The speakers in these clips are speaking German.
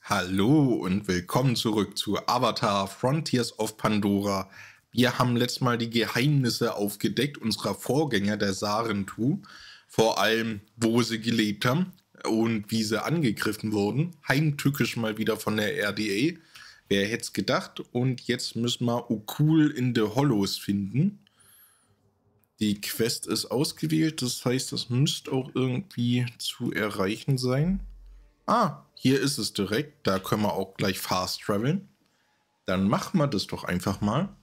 Hallo und willkommen zurück zu Avatar Frontiers of Pandora. Wir haben letztes Mal die Geheimnisse aufgedeckt unserer Vorgänger, der Sarentu. Vor allem, wo sie gelebt haben und wie sie angegriffen wurden. Heimtückisch mal wieder von der RDA. Wer hätte es gedacht? Und jetzt müssen wir Okul in the Hollows finden. Die Quest ist ausgewählt, das heißt, das müsste auch irgendwie zu erreichen sein. Ah, hier ist es direkt. Da können wir auch gleich fast traveln. Dann machen wir das doch einfach mal.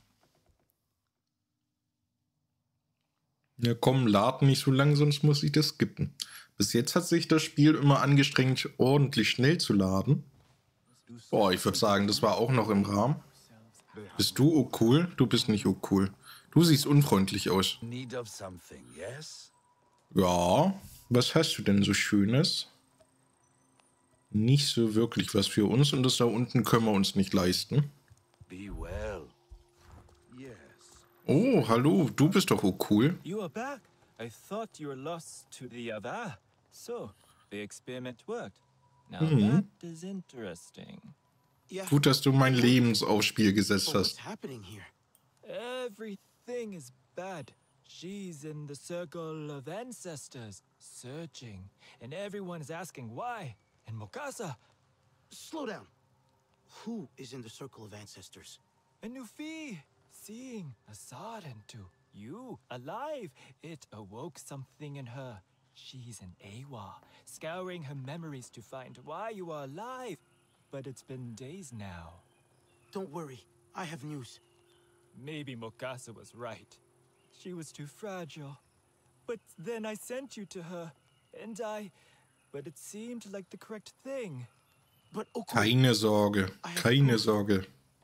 Ja komm, lad nicht so lang, sonst muss ich das skippen. Bis jetzt hat sich das Spiel immer angestrengt, ordentlich schnell zu laden. Boah, ich würde sagen, das war auch noch im Rahmen. Bist du Okul? Du bist nicht Okul. Du siehst unfreundlich aus. Ja, was hast du denn so Schönes? Nicht so wirklich was für uns und das da unten können wir uns nicht leisten. Oh, hallo, du bist doch Okul. You are back. I thought you were lost to the Ava. So, the experiment worked. Now that is interesting. Gut, dass du mein Leben aufs Spiel gesetzt hast. Everything is bad. She's in the circle of ancestors, searching, and everyone is asking why. And Mokasa, Slow down. Who is in the circle of ancestors? a Nufi, seeing a Sarentu, you alive. It awoke something in her. She's an Awa, scouring her memories to find why you are alive. But it's been days now. Don't worry, I have news. Maybe Mokasa was right. She was too fragile. But then I sent you to her, and but it seemed like the correct thing. But Okul, Keine Sorge, keine Sorge.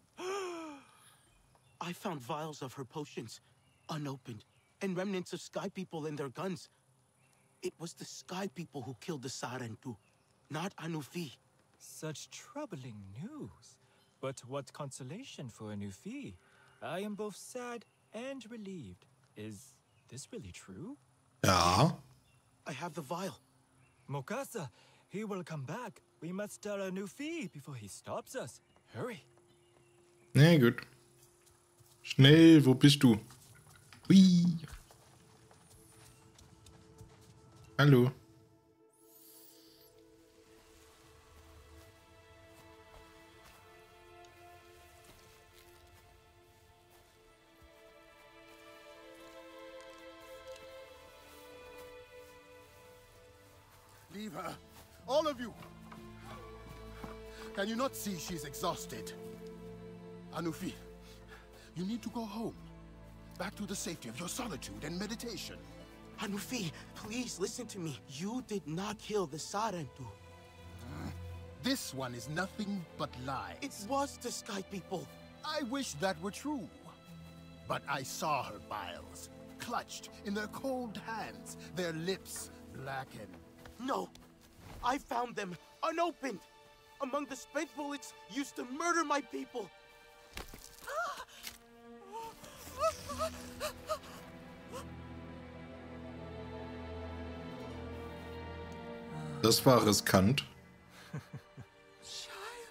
I found vials of her potions, unopened, and remnants of Sky People and their guns. It was the Sky People who killed the Sarentu, not Anufi. Such troubling news. But what consolation for a Nufi. I am both sad and relieved. Is this really true? Ja. I have the vial. Mokasa, he will come back. We must tell a Nufi before he stops us. Hurry. Na gut. Schnell, wo bist du? Hui. Hallo. Leave her. All of you! Can you not see she's exhausted? Anufi, you need to go home. Back to the safety of your solitude and meditation. Anufi, please listen to me. You did not kill the Sarentu. This one is nothing but lies. It was the Sky People. I wish that were true. But I saw her vials, clutched in their cold hands, their lips blackened. No, I found them unopened, among the spent bullets used to murder my people. Das war riskant. Child,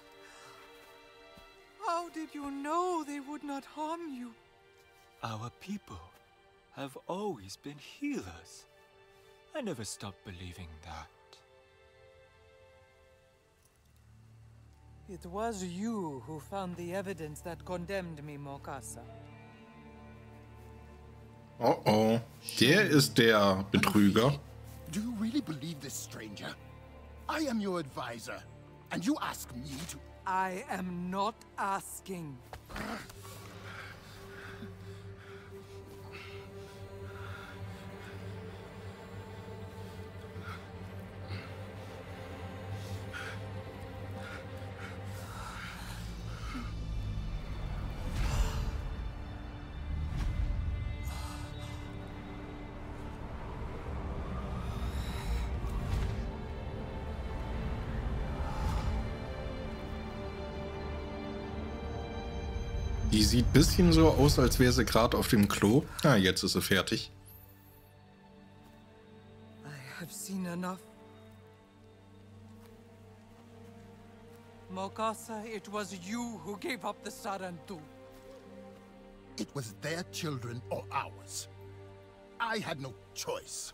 how did you know they would not harm you? Our people have always been healers. I never stopped believing that. It was you who found the evidence that condemned me, Mokasa. Oh oh. Der ist der Betrüger. Do you really believe this, stranger? I am your advisor, and you ask me to... I am not asking. Die sieht ein bisschen so aus, als wäre sie gerade auf dem Klo. Ah, jetzt ist sie fertig. I have seen enough. Mokasa, it was you who gave up the Sarentu. It was their children or ours. I had no choice.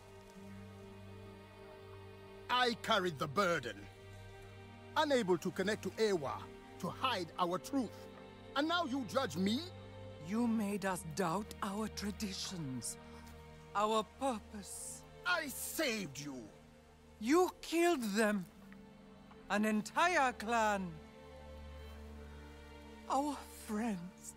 I carried the burden. Unable to connect to Ewa, to hide our truth. And now you judge me? You made us doubt our traditions, our purpose. I saved you. You killed them. An entire clan. Our friends.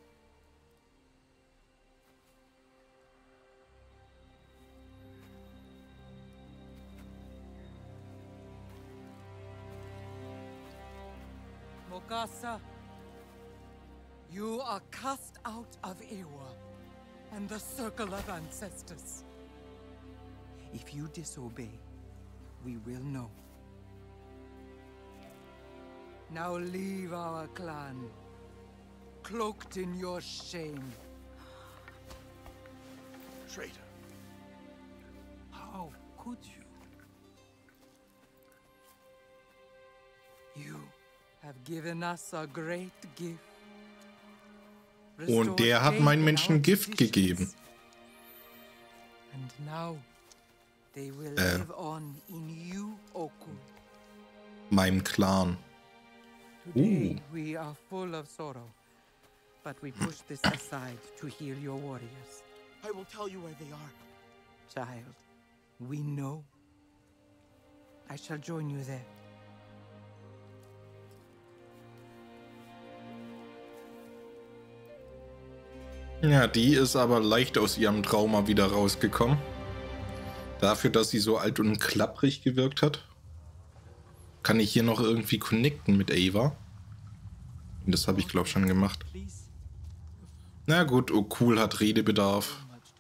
Mokasa, you are cast out of Ewa and the circle of ancestors. If you disobey, we will know. Now leave our clan, cloaked in your shame. Traitor. How could you? You have given us a great gift. Und der hat meinen Menschen Gift gegeben. And now they will live on in you, Oku. Meinem Clan. Today we are full of sorrow, but we push this aside to heal your warriors. I will tell you where they are. Child, we know. I shall join you there. Ja, die ist aber leicht aus ihrem Trauma wieder rausgekommen. Dafür, dass sie so alt und klapprig gewirkt hat. Kann ich hier noch irgendwie connecten mit Ava? Das habe ich, glaube ich, schon gemacht. Na gut, oh cool, hat Redebedarf.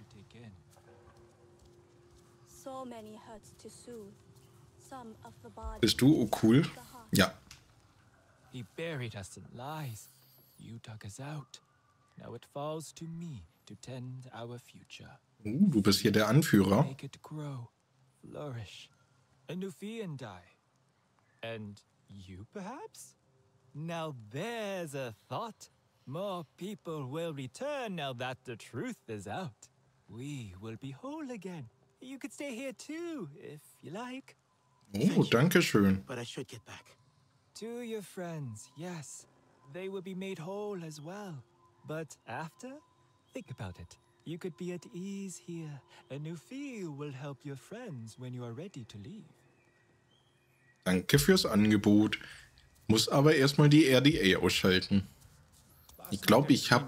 Bist du oh cool? Ja. He buried us in lies. You dug us out. Now it falls to me to tend our future. Du bist hier der Anführer. Make it grow, flourish, a Nufian die. And you, perhaps? Now there's a thought. More people will return now that the truth is out. We will be whole again. You could stay here too, if you like. Oh, danke schön. But I should get back. To your friends, yes. They will be made whole as well. But after? Think about it. You could be at ease here. A new feel will help your friends when you are ready to leave. Danke fürs Angebot. Muss aber erstmal die RDA ausschalten. Ich glaube, ich habe...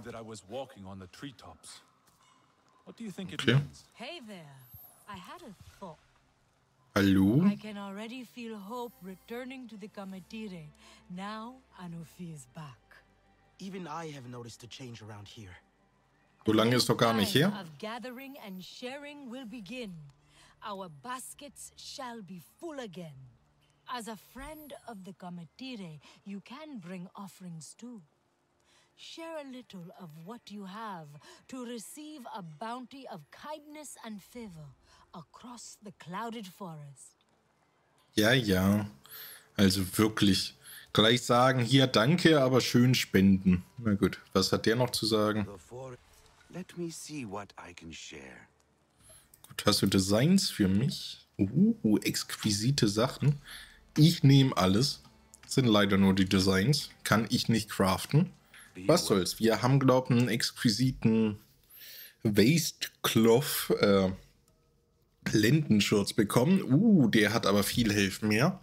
Okay. Hey there. I had a thought. Hallo? I can already feel hope returning to the Kametire. Now Anufi is back. Even I have noticed a change around here. So lange ist doch gar nicht her. Of gathering and sharing will begin. Our baskets shall be full again. As a friend of the Kametire, you can bring offerings too. Share a little of what you have to receive a bounty of kindness and favor across the clouded forest. Ja, ja. Also wirklich. Gleich sagen, hier danke, aber schön spenden. Na gut, was hat der noch zu sagen? Let me see what I can share. Gut, hast du Designs für mich? Exquisite Sachen. Ich nehme alles. Sind leider nur die Designs. Kann ich nicht craften. Was soll's? Wir haben, glaube ich, einen exquisiten Waistcloth Lendenschurz bekommen. Der hat aber viel Health mehr.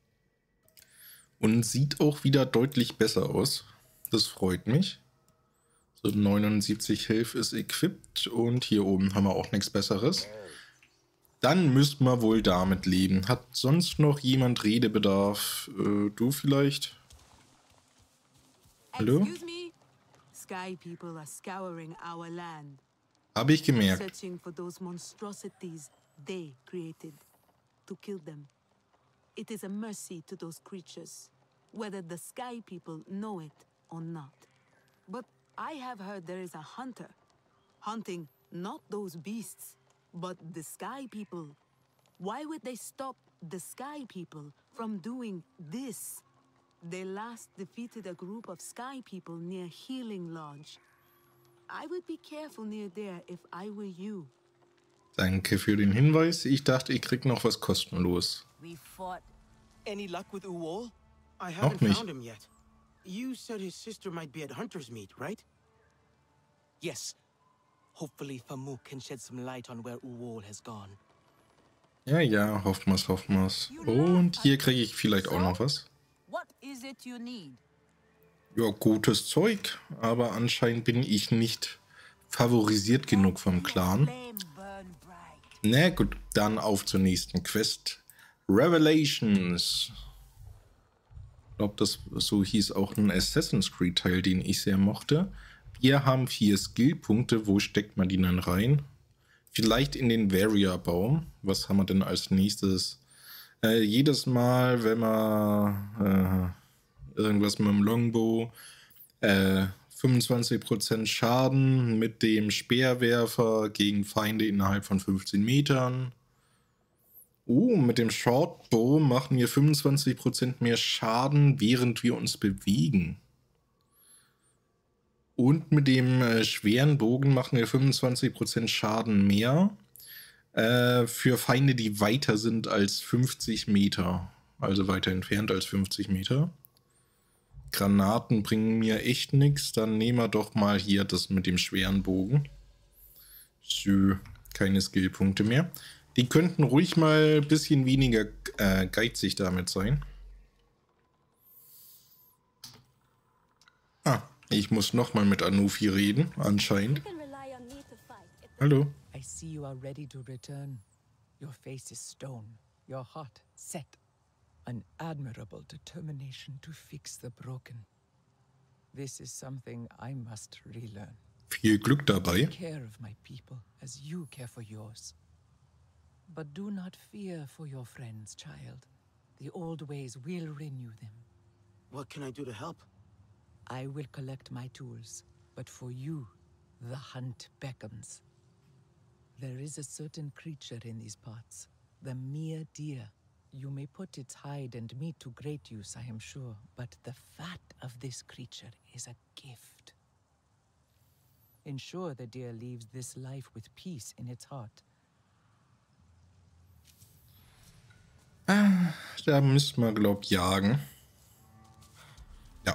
Und sieht auch wieder deutlich besser aus. Das freut mich. So 79 Health ist equipped. Und hier oben haben wir auch nichts Besseres. Dann müssten wir wohl damit leben. Hat sonst noch jemand Redebedarf? Du vielleicht? Hallo? Excuse me? Sky people are scouring our land, Habe ich gemerkt. searching for those monstrosities they created, to kill them. It is a mercy to those creatures, whether the Sky people know it or not. But I have heard there is a hunter, hunting not those beasts, but the Sky people. Why would they stop the Sky people from doing this? They last defeated a group of sky people near Healing Lodge. I would be careful near there if I were you. Danke für den Hinweis. Ich dachte, ich krieg noch was kostenlos. We fought. Any luck with Uol? I Noch haven't nicht. found him yet. You said his sister might be at Hunter's Meet, right? Yes. Hopefully Famuk can shed some light on where Uol has gone. Ja, ja, hoffen wir's, hoffen wir's. Und hier kriege ich vielleicht auch noch was. What is it you need? Ja, gutes Zeug, aber anscheinend bin ich nicht favorisiert genug vom Clan. Flame burn bright. Na gut, dann auf zur nächsten Quest. Revelations. Ich glaube, das so hieß auch ein Assassin's Creed Teil, den ich sehr mochte. Wir haben 4 Skillpunkte. Wo steckt man die dann rein? Vielleicht in den Warrior-Baum. Was haben wir denn als nächstes? Jedes Mal, wenn man irgendwas mit dem Longbow, 25% Schaden mit dem Speerwerfer gegen Feinde innerhalb von 15 Metern. Mit dem Shortbow machen wir 25% mehr Schaden, während wir uns bewegen. Und mit dem schweren Bogen machen wir 25% Schaden mehr für Feinde, die weiter sind als 50 Meter. Also weiter entfernt als 50 Meter. Granaten bringen mir echt nichts. Dann nehmen wir doch mal hier das mit dem schweren Bogen. So, keine Skillpunkte mehr. Die könnten ruhig mal ein bisschen weniger geizig damit sein. Ich muss nochmal mit Anufi reden, anscheinend. Hallo. I see you are ready to return. Your face is stone, your heart set. An admirable determination to fix the broken. This is something I must relearn. Viel Glück dabei. Take care of my people as you care for yours. But do not fear for your friends, child. The old ways will renew them. What can I do to help? I will collect my tools, but for you, the hunt beckons. There is a certain creature in these parts, the mere deer. You may put its hide and meat to great use, I am sure, but the fat of this creature is a gift. Ensure the deer leaves this life with peace in its heart. Da müssen wir, glaub ich, jagen. Ja.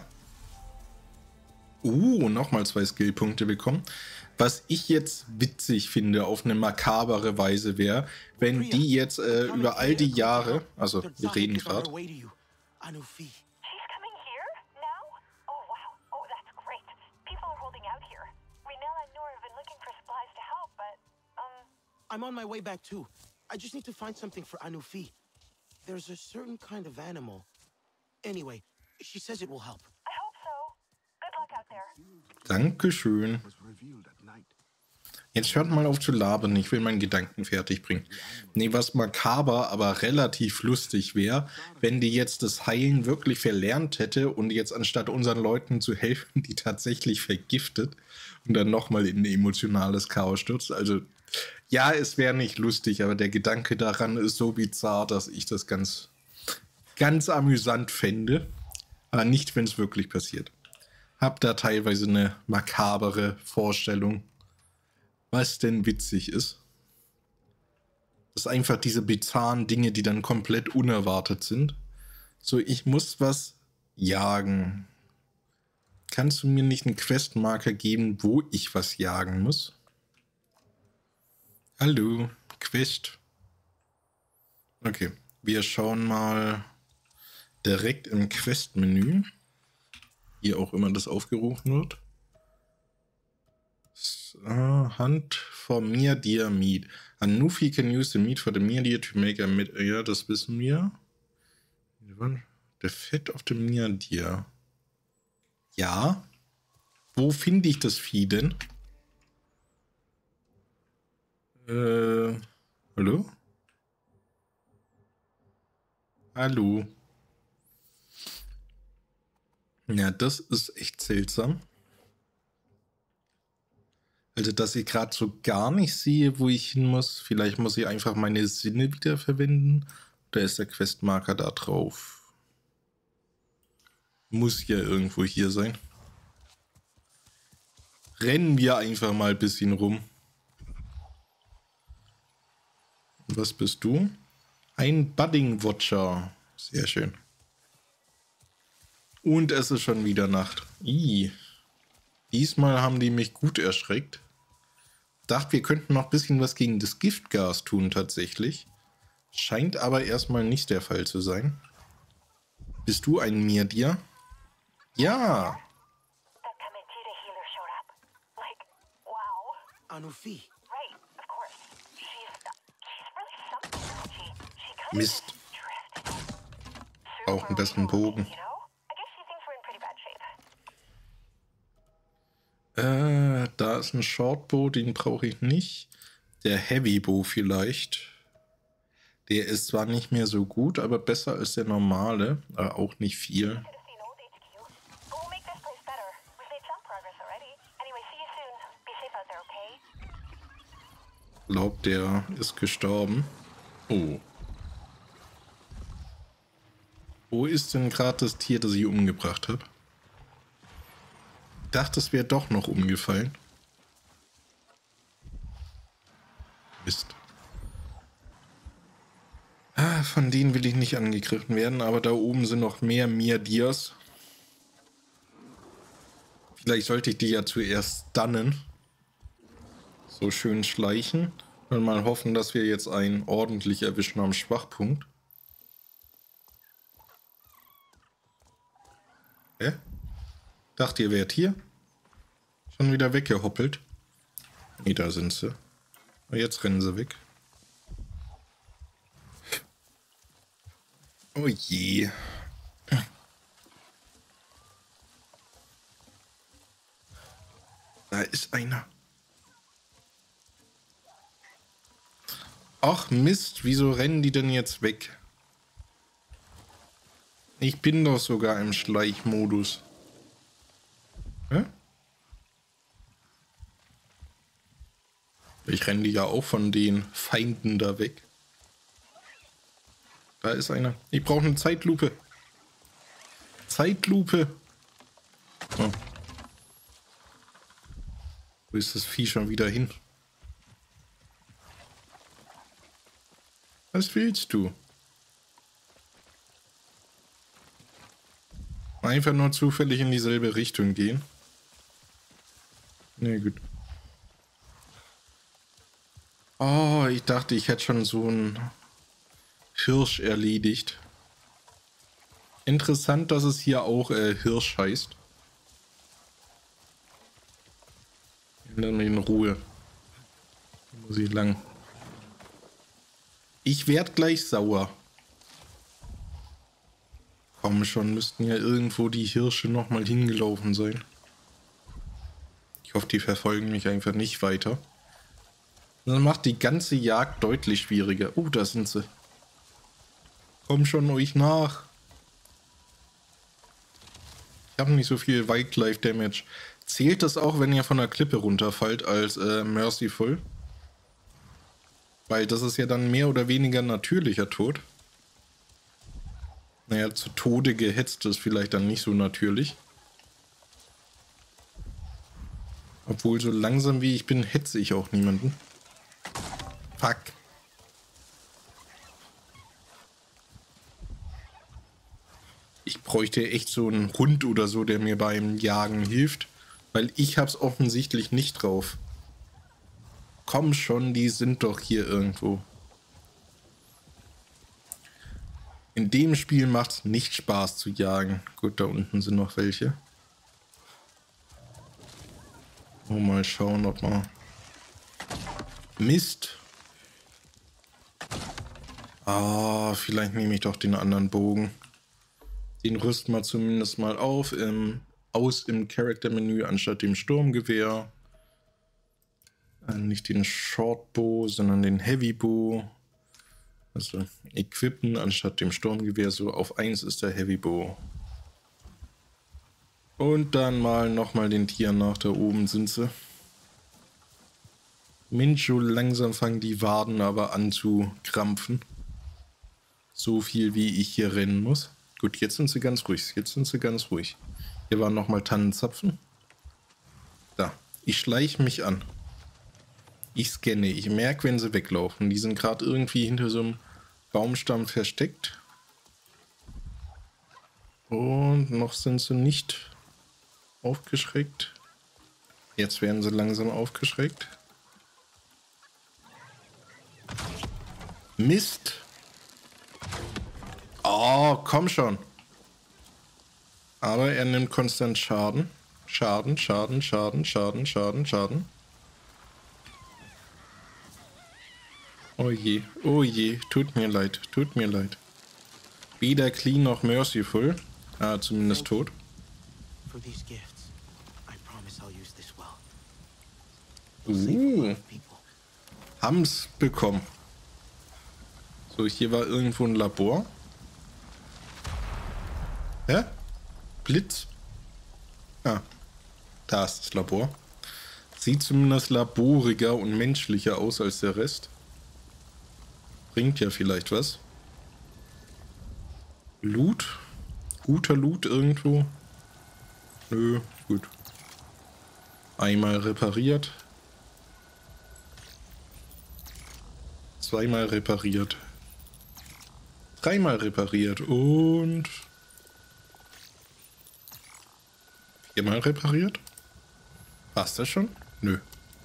Nochmal 2 Skillpunkte bekommen. Was ich jetzt witzig finde, auf eine makabere Weise wäre, wenn die jetzt über all die Jahre, also wir reden gerade. I'm on my way back too. I just need to find something for Anufi. There's a certain kind of animal. Anyway, she says it will help. I hope so. Good luck out there. Dankeschön. Jetzt hört mal auf zu labern, ich will meinen Gedanken fertig bringen. Nee, was makaber, aber relativ lustig wäre, wenn die jetzt das Heilen wirklich verlernt hätte und jetzt anstatt unseren Leuten zu helfen, die tatsächlich vergiftet und dann nochmal in ein emotionales Chaos stürzt. Also, ja, es wäre nicht lustig, aber der Gedanke daran ist so bizarr, dass ich das ganz, ganz amüsant fände. Aber nicht, wenn es wirklich passiert. Hab da teilweise eine makabere Vorstellung, was denn witzig ist. Das ist einfach diese bizarren Dinge, die dann komplett unerwartet sind. So, ich muss was jagen. Kannst du mir nicht einen Questmarker geben, wo ich was jagen muss? Hallo, Quest. Okay, wir schauen mal direkt im Quest-Menü. Hier auch immer das aufgerufen wird. Hunt for Mere Deer Meat. Anufi can use the meat for the mere deer to make a meat. Ja, das wissen wir. The fat of the mere deer. Ja. Wo finde ich das Vieh denn? Hallo? Hallo? Ja, das ist echt seltsam. Also, dass ich gerade so gar nicht sehe, wo ich hin muss. Vielleicht muss ich einfach meine Sinne wieder verwenden. Oder ist der Questmarker da drauf? Muss ja irgendwo hier sein. Rennen wir einfach mal ein bisschen rum. Was bist du? Ein Budding Watcher. Sehr schön. Und es ist schon wieder Nacht. Ih. Diesmal haben die mich gut erschreckt. Dachte, wir könnten noch ein bisschen was gegen das Giftgas tun tatsächlich. Scheint aber erstmal nicht der Fall zu sein. Bist du ein Mirdir? Ja. The Kamehameha healer showed up. Like, wow. Anufi. Right, of course. She's really something. She kind Mist. of drifted. Auch einen besseren Bogen. You know? I guess she thinks we're in pretty bad shape. Da ist ein Shortbow, den brauche ich nicht. Der Heavybow vielleicht. Der ist zwar nicht mehr so gut, aber besser als der normale. Aber auch nicht viel. Should have seen old HQ. But we'll make this place better. We've made some progress already. Anyway, see you soon. Be safe out there, okay? Ich glaube, der ist gestorben. Oh. Wo ist denn gerade das Tier, das ich umgebracht habe? Ich dachte, es wäre doch noch umgefallen. Mist. Von denen will ich nicht angegriffen werden, aber da oben sind noch mehr Mirdirs. Vielleicht sollte ich die ja zuerst stunnen. So schön schleichen. Und mal hoffen, dass wir jetzt einen ordentlich erwischen am Schwachpunkt. Hä? Dacht ihr, wärt hier? Schon wieder weggehoppelt. Nee, da sind sie. Jetzt rennen sie weg. Oh je. Da ist einer. Ach Mist, wieso rennen die denn jetzt weg? Ich bin doch sogar im Schleichmodus. Hä? Ich renne die ja auch von den Feinden da weg. Da ist einer. Ich brauche eine Zeitlupe. Zeitlupe. Oh. Wo ist das Vieh schon wieder hin? Was willst du? Einfach nur zufällig in dieselbe Richtung gehen. Na gut. Oh, ich dachte, ich hätte schon so einen Hirsch erledigt. Interessant, dass es hier auch Hirsch heißt. Dann in Ruhe. Hier muss ich lang. Ich werde gleich sauer. Komm schon, müssten ja irgendwo die Hirsche nochmal hingelaufen sein. Ich hoffe, die verfolgen mich einfach nicht weiter. Das macht die ganze Jagd deutlich schwieriger. Oh, da sind sie. Komm schon euch nach. Ich habe nicht so viel Wildlife Damage. Zählt das auch, wenn ihr von der Klippe runterfallt, als Merciful? Weil das ist ja dann mehr oder weniger natürlicher Tod. Naja, zu Tode gehetzt ist vielleicht dann nicht so natürlich. Obwohl, so langsam wie ich bin, hetze ich auch niemanden. Fuck. Ich bräuchte echt so einen Hund oder so, der mir beim Jagen hilft. Weil ich hab's offensichtlich nicht drauf. Komm schon, die sind doch hier irgendwo. In dem Spiel macht's nicht Spaß zu jagen. Gut, da unten sind noch welche. Oh, mal schauen, ob man... Mist. Ah, vielleicht nehme ich doch den anderen Bogen. Den rüsten wir zumindest mal auf im Character-Menü anstatt dem Sturmgewehr. Nicht den Shortbow, sondern den Heavybow. Also equippen anstatt dem Sturmgewehr. So auf 1 ist der Heavybow. Und dann mal nochmal den Tieren nach. Da oben sind sie. Mensch, so langsam fangen die Waden aber an zu krampfen. So viel wie ich hier rennen muss. Gut, jetzt sind sie ganz ruhig. Jetzt sind sie ganz ruhig. Hier waren nochmal Tannenzapfen. Da. Ich schleiche mich an. Ich scanne. Ich merke, wenn sie weglaufen. Die sind gerade irgendwie hinter so einem Baumstamm versteckt. Und noch sind sie nicht aufgeschreckt. Jetzt werden sie langsam aufgeschreckt. Mist. Oh, komm schon. Aber er nimmt konstant Schaden. Schaden. Oh je, tut mir leid. Weder clean noch merciful. Ah, zumindest tot. Haben's bekommen. So, hier war irgendwo ein Labor. Hä? Blitz? Ah, da ist das Labor. Sieht zumindest laboriger und menschlicher aus als der Rest. Bringt ja vielleicht was. Loot? Guter Loot irgendwo? Nö, gut. Einmal repariert. Zweimal repariert. Dreimal repariert und... viermal repariert? War's das schon? Nö.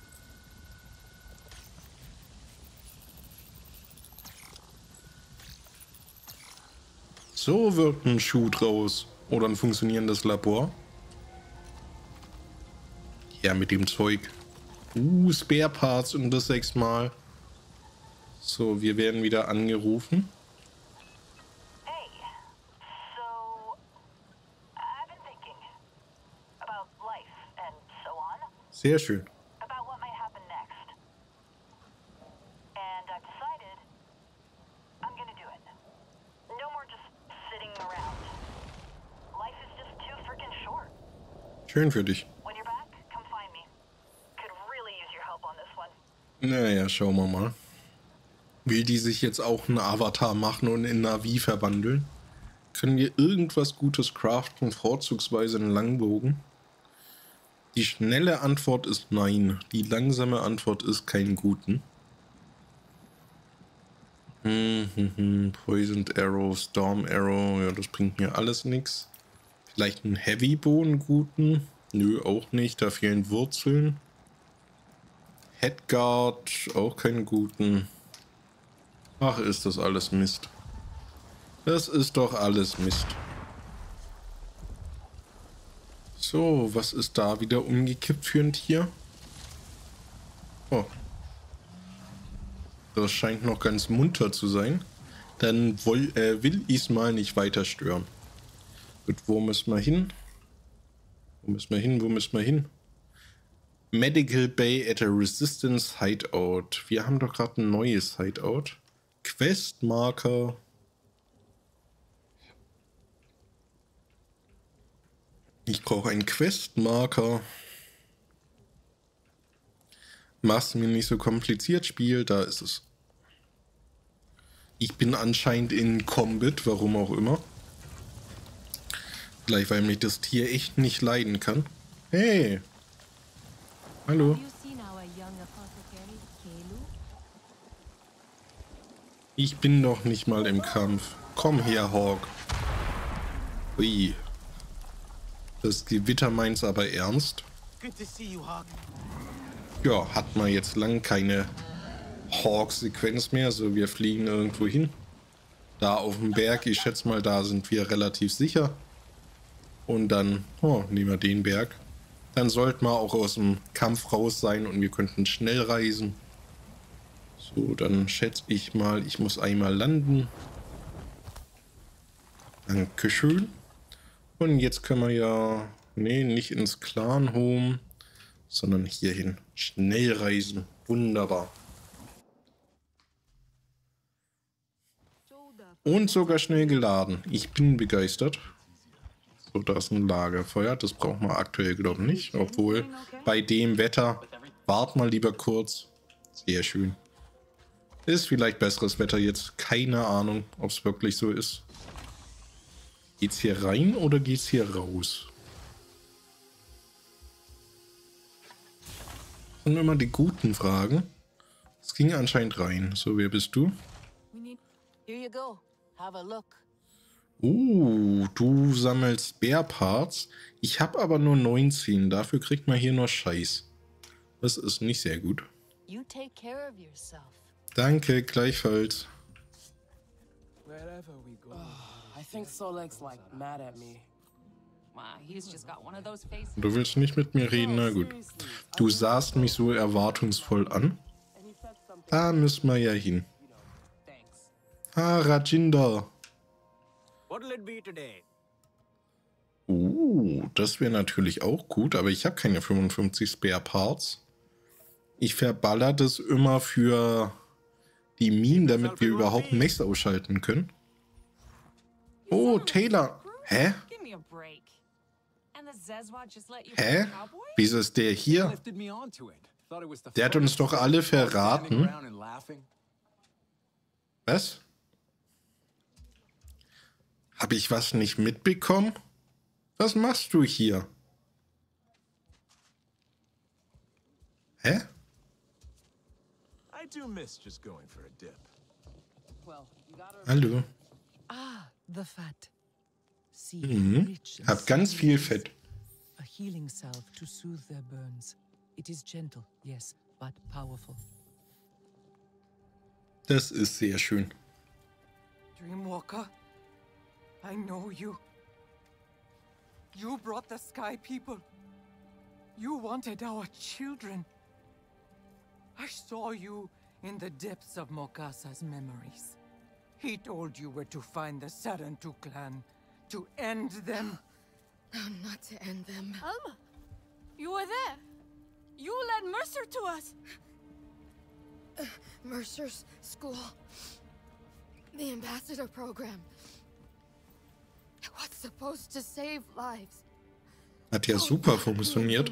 So wird ein Schuh draus. Oder ein funktionierendes Labor. Ja, mit dem Zeug. Spare Parts und das 6-mal. So, wir werden wieder angerufen. Hey, so I've been thinking about life and so on. Sehr schön. About what might happen next. And I've decided I'm gonna do it. No more just sitting around. Life is just too freaking short. Schön für dich. When you're back, come find me. Could really use your help on this one. Naja, schauen wir mal. Will die sich jetzt auch einen Avatar machen und in Navi verwandeln? Können wir irgendwas Gutes craften, vorzugsweise einen Langbogen? Die schnelle Antwort ist nein. Die langsame Antwort ist keinen guten. Poisoned Arrow, Storm Arrow, ja, das bringt mir alles nichts. Vielleicht einen Heavy Bow, einen guten? Nö, auch nicht, da fehlen Wurzeln. Headguard, auch keinen guten. Ach, ist das alles Mist. Das ist doch alles Mist. So, was ist da wieder umgekippt für ein Tier? Oh. Das scheint noch ganz munter zu sein. Dann will ich es mal nicht weiter stören. Gut, wo müssen wir hin? Wo müssen wir hin? Medical Bay at a Resistance Hideout. Wir haben doch gerade ein neues Hideout. Questmarker. Ich brauche einen Questmarker. Mach's mir nicht so kompliziert, Spiel. Da ist es. Ich bin anscheinend in Combat, warum auch immer. Vielleicht, weil mich das Tier echt nicht leiden kann. Hey! Hallo. Ich bin doch nicht mal im Kampf. Komm her, Hawk. Ui. Das Gewitter meint's aber ernst. Ja, hat man jetzt lang keine Hawk-Sequenz mehr. So, wir fliegen irgendwo hin. Da auf dem Berg, ich schätze mal, da sind wir relativ sicher. Und dann, nehmen wir den Berg. Dann sollten wir auch aus dem Kampf raus sein und wir könnten schnell reisen. So, dann schätze ich mal, ich muss einmal landen. Dankeschön. Und jetzt können wir ja, nee, nicht ins Clan Home, sondern hierhin. Schnell reisen. Wunderbar. Und sogar schnell geladen. Ich bin begeistert. So, da ist ein Lagerfeuer. Das brauchen wir aktuell, glaube ich, nicht. Obwohl, bei dem Wetter, warten wir lieber kurz. Sehr schön. Ist vielleicht besseres Wetter jetzt. Keine Ahnung, ob es wirklich so ist. Geht's hier rein oder geht's hier raus? Das sind immer die guten Fragen. Es ging anscheinend rein. So, wer bist du? Here you go. Have a look. Du sammelst Spare Parts. Ich habe aber nur 19. Dafür kriegt man hier nur Scheiß. Das ist nicht sehr gut. You take care of yourself. Danke, gleichfalls. I think Soleg's like mad at me. Wow, he's just got one of those faces. Du willst nicht mit mir reden? Na gut. Du sahst mich so erwartungsvoll an. Da müssen wir ja hin. Ah, Rajinder. Das wäre natürlich auch gut, aber ich habe keine 55 Spare Parts. Ich verballer das immer für die Minen, damit wir überhaupt Mechs ausschalten können. Oh, Taylor. Hä? Hä? Wieso ist der hier? Der hat uns doch alle verraten. Was? Habe ich was nicht mitbekommen? Was machst du hier? Hä? Hallo. Ah, the fat. See, rich and Hab ganz viel Fett. A healing salve to soothe their burns. It is gentle, yes, but powerful. Das ist sehr schön. Dreamwalker, I know you. You brought the Sky People. You wanted our children. I saw you in the depths of Mokasa's memories. He told you where to find the Sarentu clan, to end them. No, not to end them. Alma, you were there. You led Mercer to us. Mercer's school. The ambassador program. It was supposed to save lives. Hat ja super funktioniert.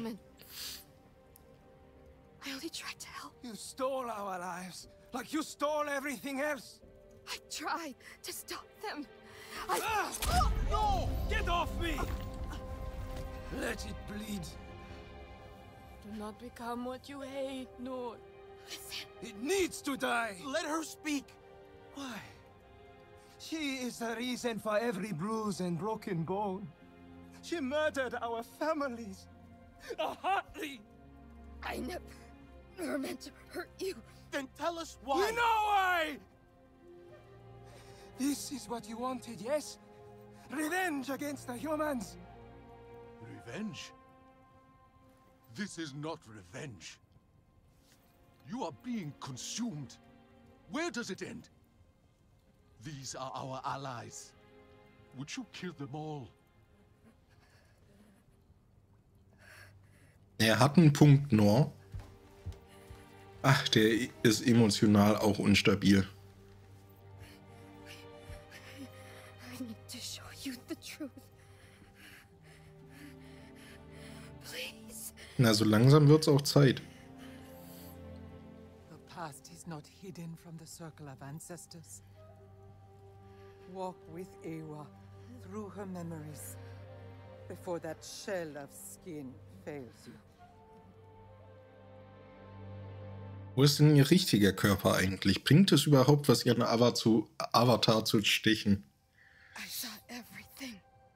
I only tried to help. You stole our lives, like you stole everything else. I tried to stop them. No! Get off me! Let it bleed. Do not become what you hate, Noor. Listen. It needs to die. Let her speak. Why? She is the reason for every bruise and broken bone. She murdered our families. Hartley! I never meant to hurt you. Then tell us why. We know why! This is what you wanted, yes? Revenge against the humans. Revenge? This is not revenge. You are being consumed. Where does it end? These are our allies. Would you kill them all? Er hat einen Punkt, Nor. Ach, der ist emotional auch unstabil. I need to show you the truth. Please. Na, so langsam wird's auch Zeit. The past is not hidden from the circle of ancestors. Walk with Ewa through her memories before that shell of skin fails you. Wo ist denn ihr richtiger Körper eigentlich? Bringt es überhaupt was, ihren Avatar zu stechen? I saw everything.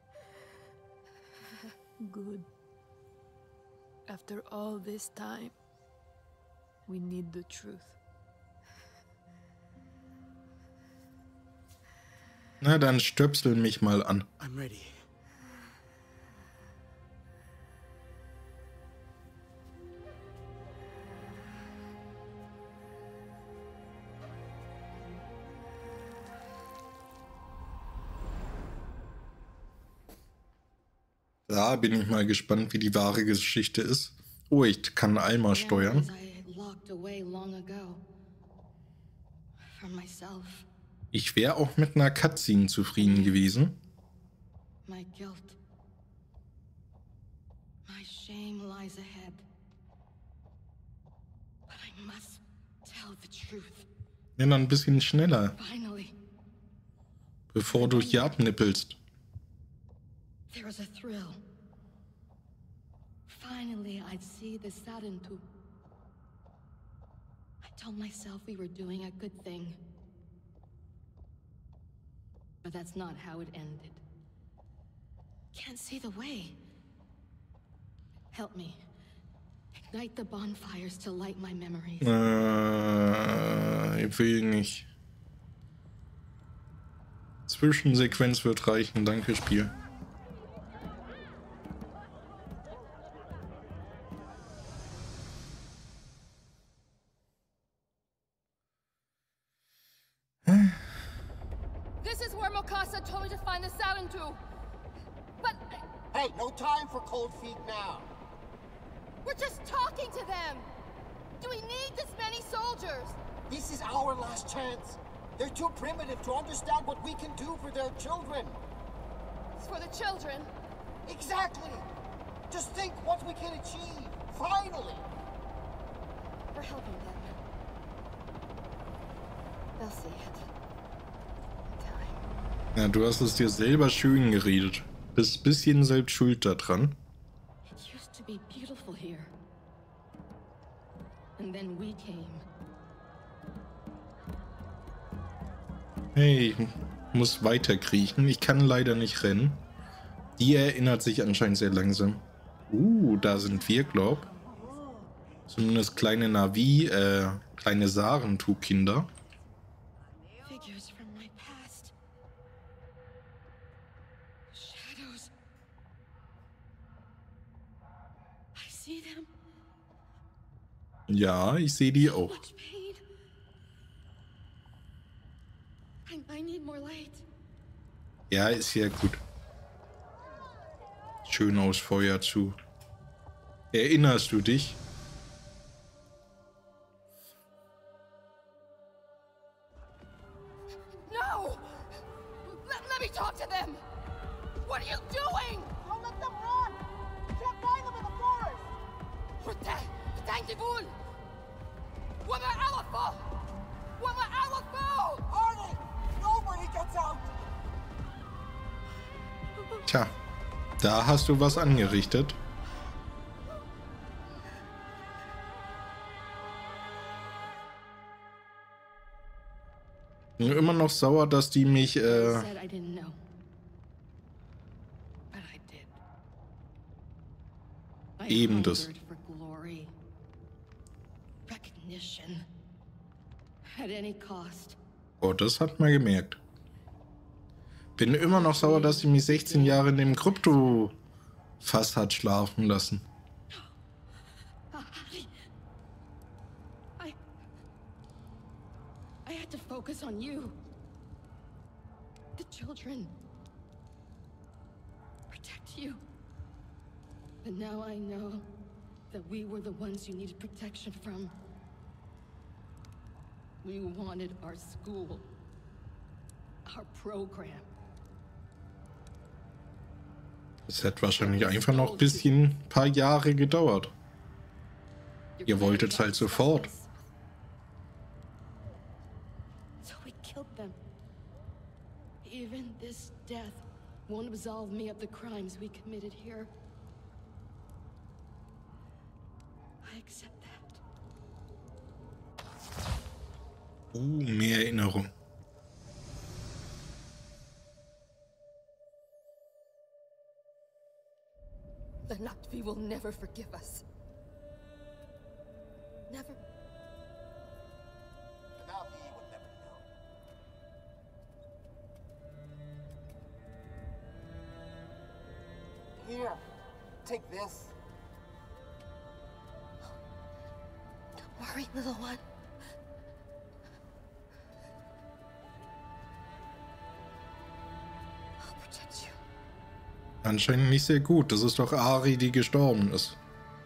Good. After all this time, we need the truth. Na, dann stöpsel mich mal an. I'm ready. Da bin ich mal gespannt, wie die wahre Geschichte ist. Oh, ich kann Alma steuern. Ich wäre auch mit einer Cutscene zufrieden gewesen. My guilt. My shame lies ahead. But I must tell the truth. Ja, dann ein bisschen schneller, Finally. bevor du hier abnippelst. There was a thrill. Finally, I'd see the Sarentu. I told myself we were doing a good thing. But that's not how it ended. Can't see the way. Help me. Ignite the bonfires to light my memories. Ich will nicht. Zwischensequenz wird reichen, danke Spiel. This is where Mokasa told me to find the Sarentu. But hey, no time for cold feet now. We're just talking to them. Do we need this many soldiers? This is our last chance. They're too primitive to understand what we can do for their children. It's for the children. Exactly. Just think what we can achieve. Finally. We're helping them. They'll see it. Ja, du hast es dir selber schön geredet. Bist ein bisschen selbst schuld daran. It used to be beautiful here. And then we came. Hey, ich muss weiter kriechen. Ich kann leider nicht rennen. Die erinnert sich anscheinend sehr langsam. Da sind wir, glaub. Zumindest kleine Navi, kleine Sarentu-Kinder. Figures from my past. Shadows. I see them. Ja, ich sehe die auch. Much pain. I need more light. Ja, ist ja gut. Schön aus Feuer zu. Erinnerst du dich? No! Let me talk to them! What are you doing? Don't let them run! You can't find them in the forest! Protect the bull! Wama Alafo! Wama Alafo! Arnie! Nobody gets out! Tja, da hast du was angerichtet. Bin immer noch sauer, dass die mich eben das. Oh, das hat man gemerkt. Bin immer noch sauer, dass sie mich 16 Jahre in dem Krypto-Fass hat schlafen lassen. I had to focus on you. The children. Protect you. But now I know that we were the ones you needed protection from. We wanted our school. Our program. Es hätte wahrscheinlich einfach noch ein bisschen, paar Jahre gedauert. Ihr wolltet es halt sofort. So we killed them. Even this death won't absolve me of the crimes we committed here. I accept that. Mehr Erinnerung. The Na'vi will never forgive us. Never. The Na'vi will never know. Here, take this. Don't worry, little one. I'll protect you. Anscheinend nicht sehr gut. Das ist doch Ari, die gestorben ist.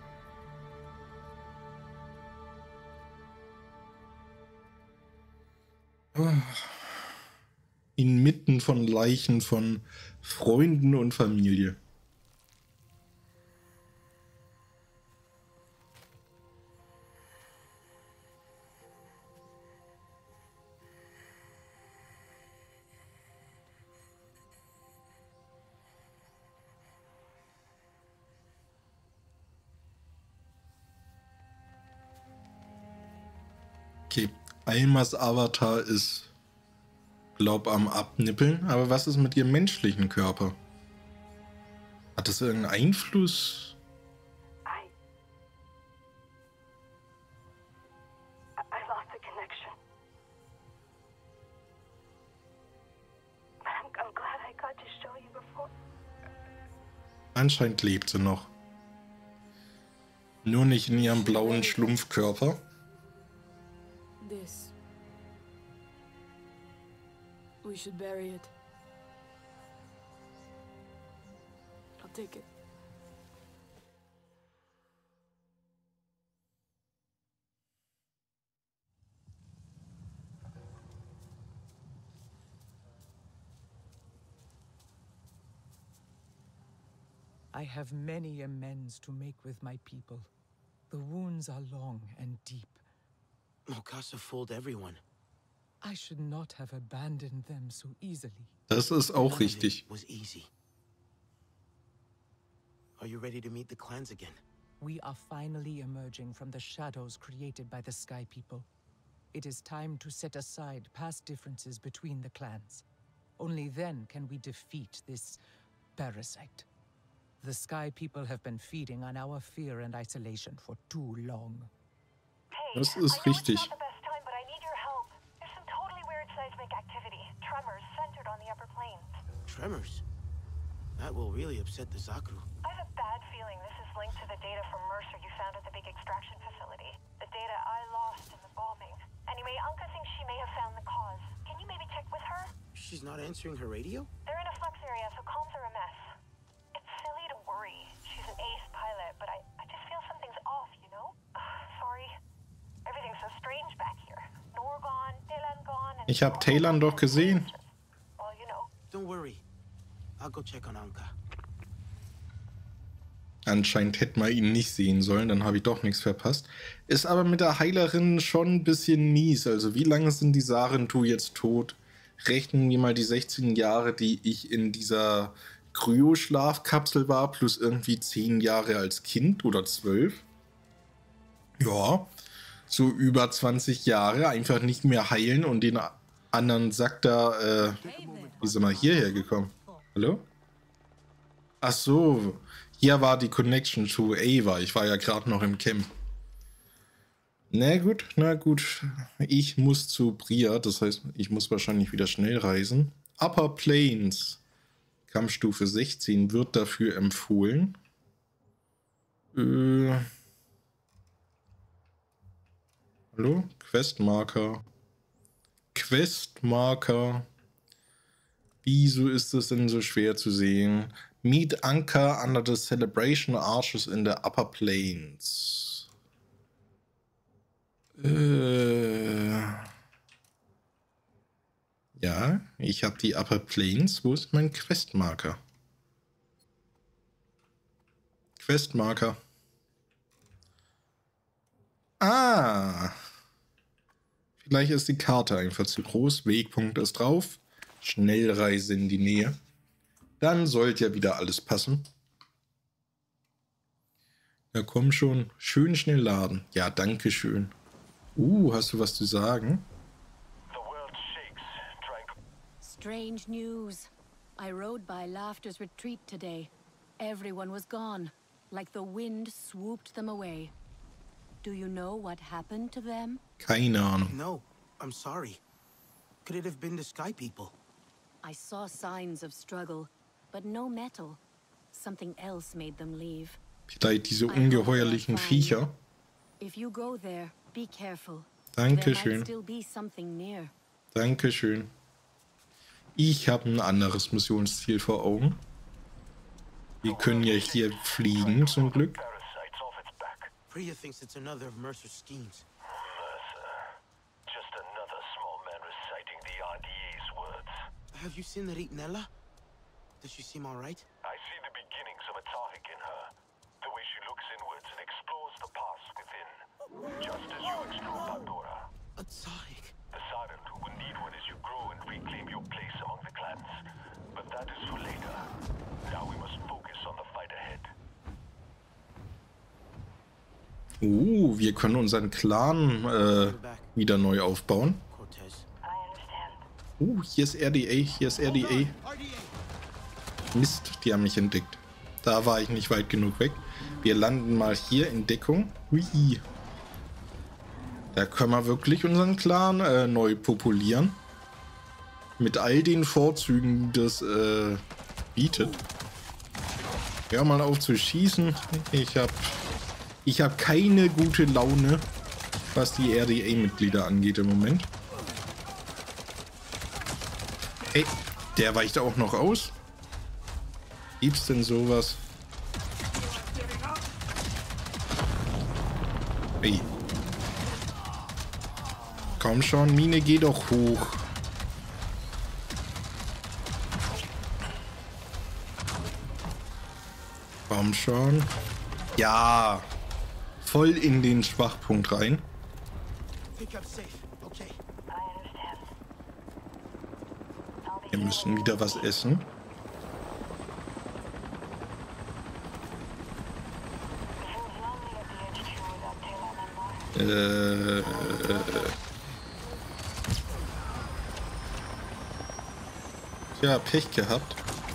Inmitten von Leichen von Freunden und Familie. Almas Avatar ist, glaub, am Abnippeln. Aber was ist mit ihrem menschlichen Körper? Hat das irgendeinen Einfluss? I lost the connection. I'm glad I got to show you before. Anscheinend lebt sie noch. Nur nicht in ihrem blauen Schlumpfkörper. This. We should bury it. I'll take it. I have many amends to make with my people. The wounds are long and deep. Mokasa fooled everyone. I should not have abandoned them so easily. Das ist auch richtig. Was easy. Are you ready to meet the clans again? We are finally emerging from the shadows created by the Sky People. It is time to set aside past differences between the clans. Only then can we defeat this parasite. The Sky People have been feeding on our fear and isolation for too long. Das ist richtig. It's not the best time, but I need your help. There's some totally weird seismic activity. Tremors centered on the upper plains. Tremors? That will really upset the Zaku. I have a bad feeling this is linked to the data from Mercer you found at the big extraction facility. The data I lost in the bombing. Anyway, Anka thinks she may have found the cause. Can you maybe check with her? She's not answering her radio? They're in a flux area, so comms are a mess. It's silly to worry. She's an ace pilot, but I just feel something's off, you know? Sorry. Everything's so strange back here. Nor gone, Dylan gone, and... Ich habe Talon doch gesehen. Well, you know. Don't worry. I'll go check on Anka. Anscheinend hätten wir ihn nicht sehen sollen, dann habe ich doch nichts verpasst. Ist aber mit der Heilerin schon ein bisschen mies. Also wie lange sind die Sarentu jetzt tot? Rechnen wir mal die 16 Jahre, die ich in dieser Kryo-Schlafkapsel war, plus irgendwie 10 Jahre als Kind oder 12. Ja, so über 20 Jahre einfach nicht mehr heilen und den anderen Sack da, wie sind wir hierher gekommen? Hallo? Ach so, hier war die Connection to Ava. Ich war ja gerade noch im Camp. Na gut. Ich muss zu Bria, das heißt, ich muss wahrscheinlich wieder schnell reisen. Upper Plains, Kampfstufe 16, wird dafür empfohlen. Hallo? Questmarker. Wieso ist das denn so schwer zu sehen? Meet Anka under the Celebration Arches in the Upper Plains. Ja, ich habe die Upper Plains. Wo ist mein Questmarker? Ah! Vielleicht ist die Karte einfach zu groß. Wegpunkt ist drauf. Schnellreise in die Nähe. Dann sollte ja wieder alles passen. Ja, komm schon. Schön schnell laden. Ja, danke schön. Hast du was zu sagen? Strange news. I rode by Laughter's retreat today. Everyone was gone, like the wind swooped them away. Do you know what happened to them? Keine Ahnung. No, I'm sorry. Could it have been the Sky People? I saw signs of struggle, but no metal. Something else made them leave. Vielleicht diese ungeheuerlichen Viecher. If you go there, be careful. Dankeschön. There might still be something near. Dankeschön. Ich habe ein anderes Missionsziel vor Augen. Wir können ja hier fliegen, zum Glück. Priya thinks it's another of Mercer's schemes. Just another small man reciting the RDA's words. Have you seen Ritnella? Does she seem all right? I see the beginnings of a Tarek in her. The way she looks inwards and explores the past within. Just as you explore Pandora. A Tarek? The Sarentu will need one as you grow and reclaim your place among the clans. But that is for later. Now we must focus on the fight ahead. Wir können unseren Clan wieder neu aufbauen. Hier ist RDA, hier ist RDA. Mist, die haben mich entdeckt. Da war ich nicht weit genug weg. Wir landen mal hier in Deckung. Hui. Da können wir wirklich unseren Clan neu populieren. Mit all den Vorzügen, die das bietet. Hör mal auf zu schießen. Ich hab keine gute Laune, was die RDA-Mitglieder angeht im Moment. Ey, der weicht auch noch aus. Gibt's denn sowas? Ey. Komm schon, Mine, geh doch hoch. Komm schon. Ja. Voll in den Schwachpunkt rein. Wir müssen wieder was essen. Ja, Pech gehabt.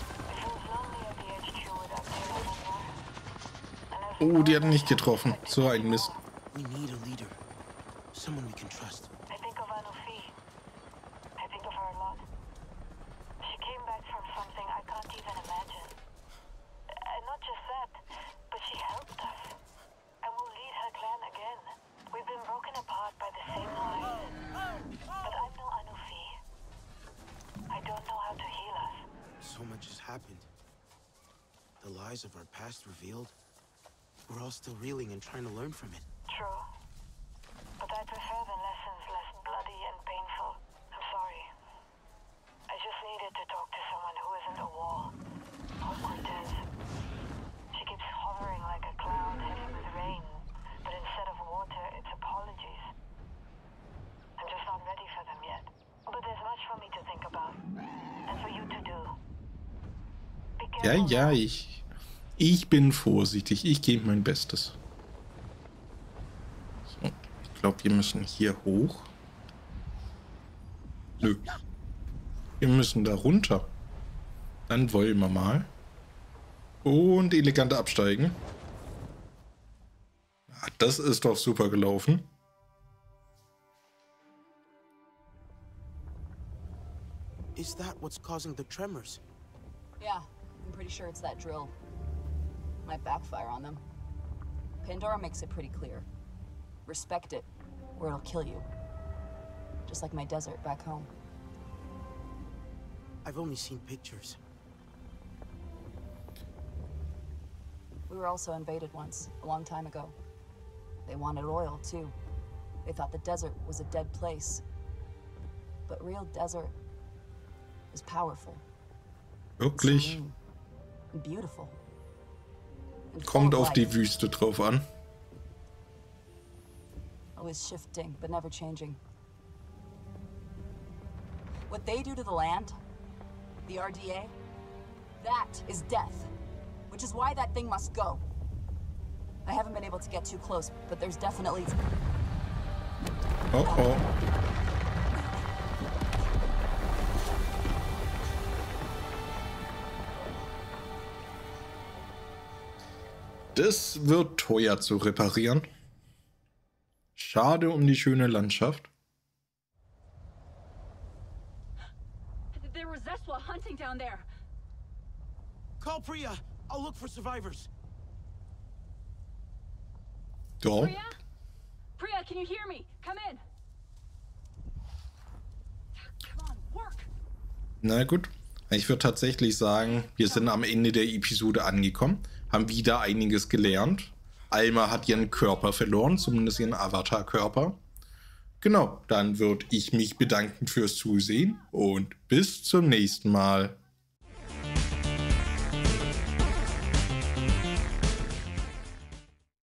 Oh, die hat nicht getroffen. So ein Mist. We need a leader. Someone we can trust. I think of Anufi. I think of her a lot. She came back from something I can't even imagine. And not just that, but she helped us. And will lead her clan again. We've been broken apart by the same lies. But I'm no Anufi. I don't know how to heal us. So much has happened. The lies of our past revealed. We're all still reeling and trying to learn from it. True. But I prefer the lessons less bloody and painful. I'm sorry. I just needed to talk to someone who isn't a wall. Or Cortez. She keeps hovering like a cloud heavy with rain. But instead of water, it's apologies. I'm just not ready for them yet. But there's much for me to think about. And for you to do. Ja, ich bin vorsichtig. Ich gebe mein Bestes. So, ich glaube, wir müssen hier hoch. Nö. Wir müssen da runter. Dann wollen wir mal. Und elegant absteigen. Ja, das ist doch super gelaufen. Is that what's causing the tremors? Yeah, I'm pretty sure it's that drill. Might backfire on them. Pandora makes it pretty clear. Respect it, or it'll kill you. Just like my desert back home. I've only seen pictures. We were also invaded once, a long time ago. They wanted oil, too. They thought the desert was a dead place. But real desert is powerful. Wirklich? And beautiful. Kommt auf die Wüste drauf an. Always shifting, but never changing. What they do to the land, the RDA, that is death. Which is why that thing must go. I haven't been able to get too close, but there's definitely... Oh. Das wird teuer zu reparieren. Schade um die schöne Landschaft. There was Zeswa hunting down there. Call Priya. I'll look for survivors. Ja. Priya, can you hear me? Come in. Come on, work. Na gut. Ich würde tatsächlich sagen, wir sind am Ende der Episode angekommen. Haben wieder einiges gelernt. Alma hat ihren Körper verloren, zumindest ihren Avatar-Körper. Genau, dann würde ich mich bedanken fürs Zusehen und bis zum nächsten Mal.